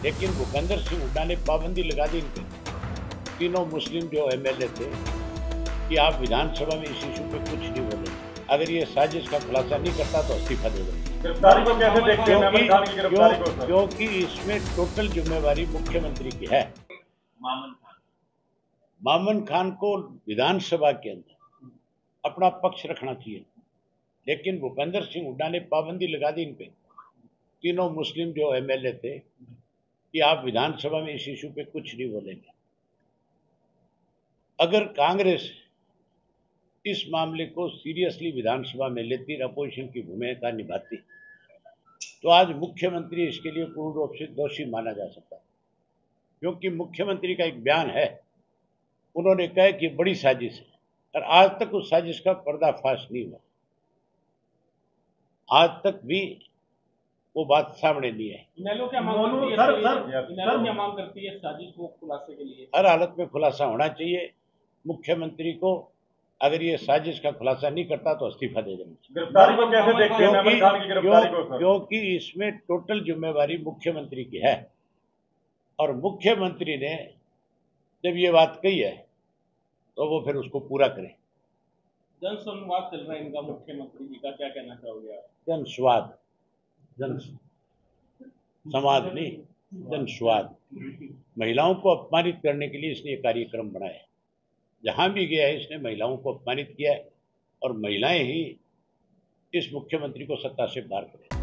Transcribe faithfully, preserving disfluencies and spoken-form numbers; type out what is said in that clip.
लेकिन भूपेंद्र सिंह हुड्डा ने पाबंदी लगा दी इन पे, तीनों मुस्लिम जो एमएलए थे, कि आप विधानसभा में इस इशू पे कुछ नहीं बोले। अगर ये साजिश का खुलासा नहीं करता तो इस्तीफा दे देंगे। गिरफ्तारी को कैसे देखते हैं मेमन खान की गिरफ्तारी को? क्यों, क्योंकि इसमें टोटल जिम्मेवारी मुख्यमंत्री की है। मामन खान मामन खान को विधानसभा के अंदर अपना पक्ष रखना चाहिए, लेकिन भूपेंद्र सिंह हुड्डा ने पाबंदी लगा दी इन पे, तीनों मुस्लिम जो एमएलए थे, कि आप विधानसभा में इस इशू पे कुछ नहीं बोलेंगे। अगर कांग्रेस इस मामले को सीरियसली विधानसभा में लेती, अपोजिशन की भूमिका निभाती, तो आज मुख्यमंत्री इसके लिए पूर्ण रूप से दोषी माना जा सकता है। क्योंकि मुख्यमंत्री का एक बयान है, उन्होंने कहा कि बड़ी साजिश है, और आज तक उस साजिश का पर्दाफाश नहीं हुआ। आज तक भी वो बात सामने नहीं है। इनेलो क्या मांग करती है? सर सर इनेलो क्या मांग करती है साजिश को खुलासे के लिए? हर हालत में खुलासा होना चाहिए। मुख्यमंत्री को अगर ये साजिश का खुलासा नहीं करता तो इस्तीफा दे देना चाहिए। गिरफ्तारी को कैसे देखते हैं मेमन खान की गिरफ्तारी को? क्योंकि इसमें टोटल जिम्मेवारी मुख्यमंत्री की है, और मुख्यमंत्री ने जब ये बात कही है तो वो फिर उसको पूरा करें। जन संवाद चल रहा है इनका, मुख्यमंत्री जी का क्या कहना चाहोगे आप? जन स्वाद, जन समाज नहीं, जन स्वाद। महिलाओं को अपमानित करने के लिए इसने ये कार्यक्रम बनाया। जहां भी गया है इसने महिलाओं को अपमानित किया है, और महिलाएं ही इस मुख्यमंत्री को सत्ता से बाहर करें।